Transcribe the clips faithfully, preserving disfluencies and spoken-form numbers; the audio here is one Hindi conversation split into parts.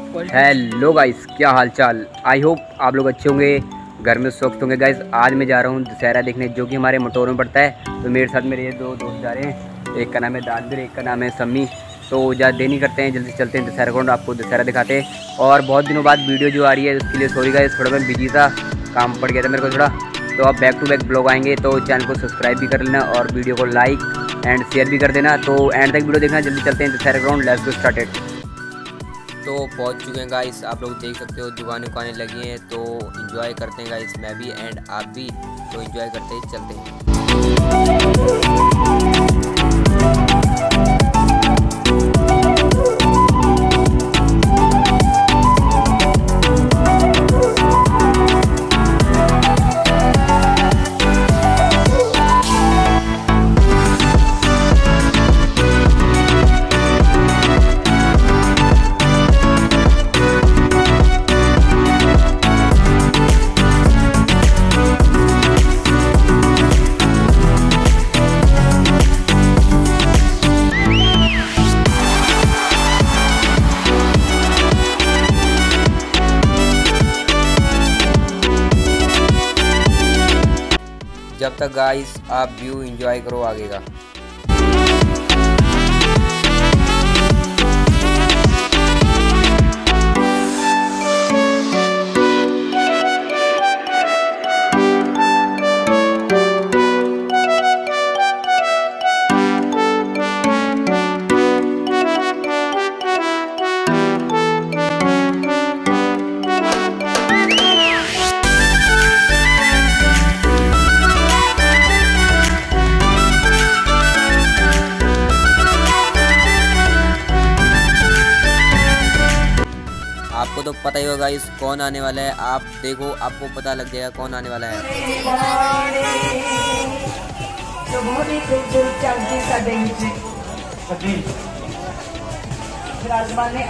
हेलो गाइस, क्या हाल चाल। आई होप आप लोग अच्छे होंगे, घर में स्वस्थ होंगे। गाइस आज मैं जा रहा हूँ दशहरा देखने, जो कि हमारे मटोर में पड़ता है। तो मेरे साथ मेरे ये दो दोस्त जा रहे हैं, एक का नाम है दानवीर, एक का नाम है सम्मी। तो ज़्यादा देर नहीं करते हैं, जल्दी चलते हैं दशहरा ग्राउंड, आपको दशहरा दिखाते हैं। और बहुत दिनों बाद वीडियो जो आ रही है उसके लिए सॉरी गाइस, थोड़ा मैं बिजी था, काम पड़ गया था मेरे को थोड़ा। तो अब बैक टू बैक ब्लॉग आएंगे, तो चैनल को सब्सक्राइब भी कर लेना और वीडियो को लाइक एंड शेयर भी कर देना। तो एंड तक वीडियो देखना। जल्दी चलते हैं Dussehra ground, let's go started. तो पहुंच चुके हैं गाइस, आप लोग देख सकते हो दुकानें दुकानें लगी हैं। तो एंजॉय करते हैं गाइस, मैं भी एंड आप भी। तो एंजॉय करते ही चलते हैं। जब तक गाइस आप व्यू एंजॉय करो आगे का। आपको तो पता ही होगा इस कौन आने वाला है, आप देखो आपको पता लग जाएगा कौन आने वाला है। तो बहुत ही खूबसूरत चलती विराजमान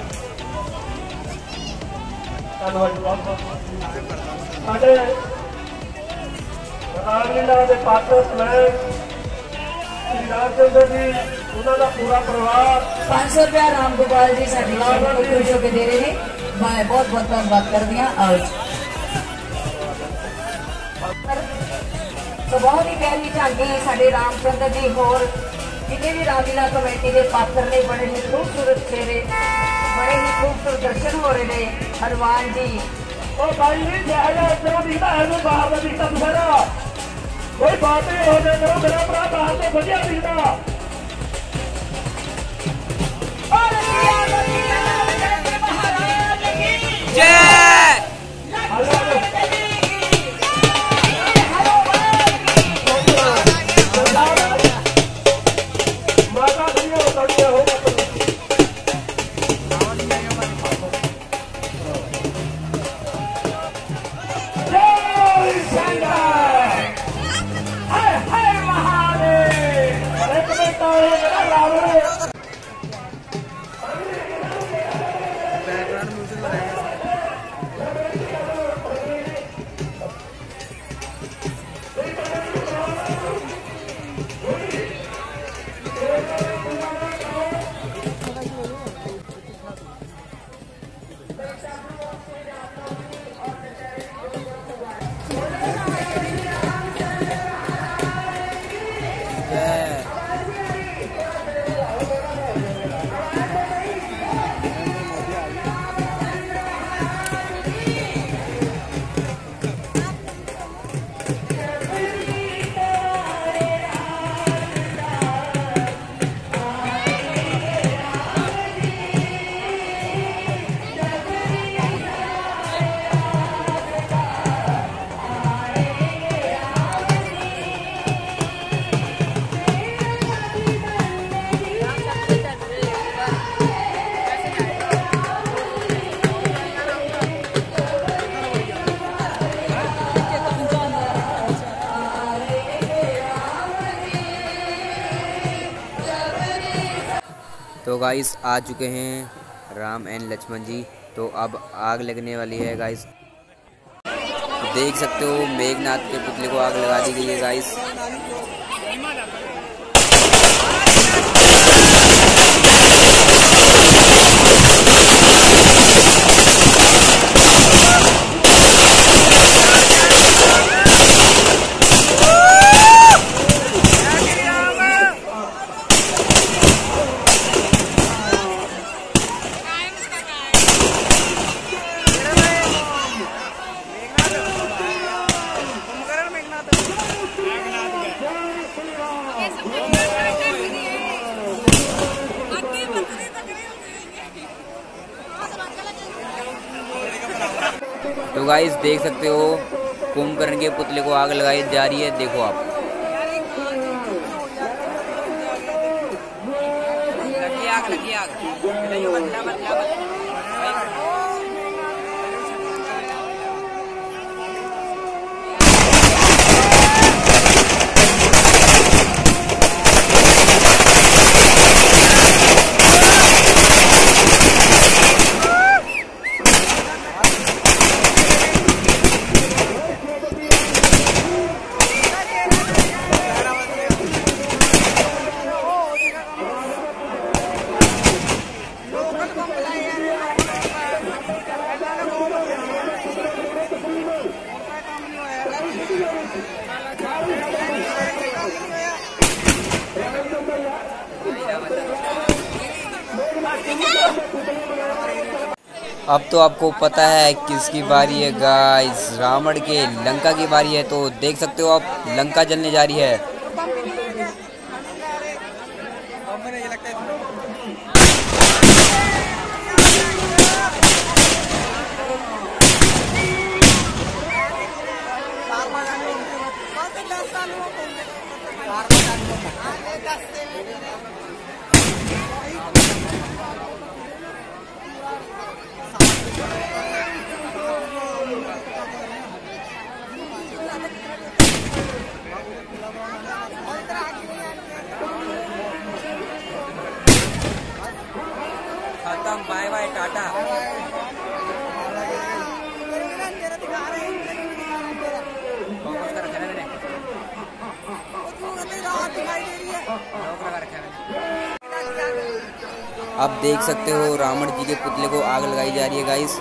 पूरा परिवार पाँच सौ रुपया राम गोपाल जी साड़ी खुश होकर दे रहे हैं। मैं बहुत बहुत धन्यवाद कर दिया। और तो बहुत ही प्यारी झांकी साढ़े रामचंद्र जी होर जिन्हें भी रामलीला कमेटी के पात्र ने बड़े ही खूबसूरत चेहरे, बड़े ही खूबसूरत दर्शन हो रहे हैं। हनुमान जी कोई बात नहीं हो जाए करो, मेरा भरा बाहर से बढ़िया दिखता। तो गाइस आ चुके हैं राम एंड लक्ष्मण जी। तो अब आग लगने वाली है गाइस, देख सकते हो मेघनाथ के पुतले को आग लगा दी गई है गाइस। तो गाइस देख सकते हो कुंभकर्ण के पुतले को आग लगाई जा रही है, देखो आप। लगी आग, लगी आग। अब तो आपको पता है किसकी बारी है गाइस, रावण के लंका की बारी है। तो देख सकते हो आप लंका जलने जा रही है। खत्म, बाय बाय, टाटा। अब देख सकते हो रावण जी के पुतले को आग लगाई जा रही है गाइस।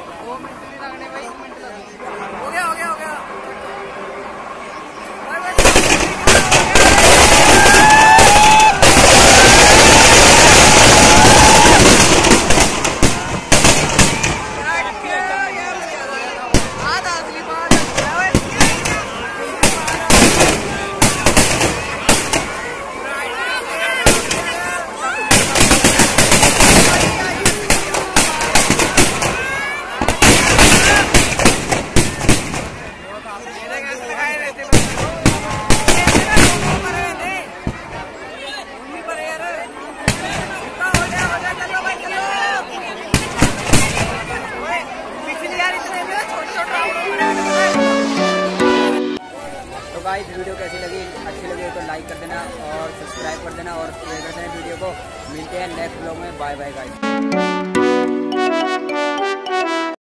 गाइस वीडियो कैसी लगी, अच्छी लगी तो लाइक कर देना और सब्सक्राइब कर देना और शेयर कर देना वीडियो को। मिलते हैं नेक्स्ट व्लॉग में, बाय बाय गाइस।